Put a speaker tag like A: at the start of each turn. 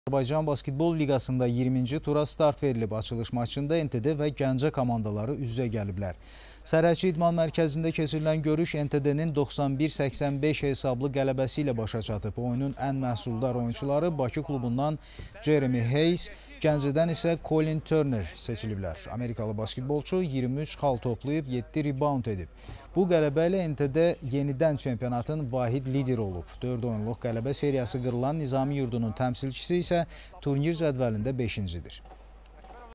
A: Azərbaycan Basketbol Liqasında 20-ci tura start verilib. Açılış maçında NTD və Gəncə komandaları üz-üzə gəliblər. Sərhədçi İdman Mərkəzində keçirilən görüş NTD-nin 91-85 hesablı qələbəsi ilə başa çatıb. Oyunun ən məhsuldar oyunçuları Bakı klubundan Jeremy Hayes, Gəncədən isə Colin Turner seçiliblər. Amerikalı basketbolçu 23 xal toplayıb, 7 rebound edib. Bu qələbə ilə NTD yenidən çempionatın vahid lideri olub. 4 oyunluq qələbə seriyası qırılan Nizami Yurdunun təmsilçisi isə turnir cədvəlində 5-cidir.